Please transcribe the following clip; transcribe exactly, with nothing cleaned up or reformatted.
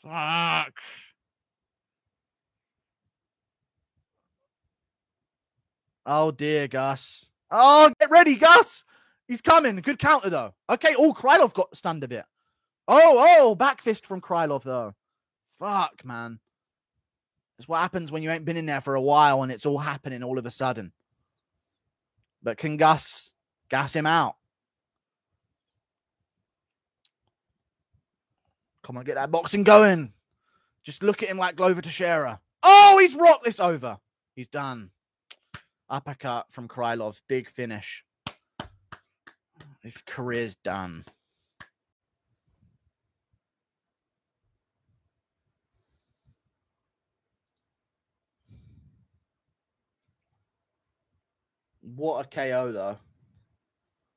Fuck. Oh, dear, Gus. Oh, get ready, Gus. He's coming. Good counter, though. Okay, oh, Krylov got stunned a bit. Oh, oh, back fist from Krylov, though. Fuck, man. That's what happens when you ain't been in there for a while and it's all happening all of a sudden. But can Gus gas him out? Come on, get that boxing going. Just look at him like Glover Teixeira. Oh, he's rocked this over. He's done. Uppercut from Krylov. Big finish. His career's done. What a K O, though.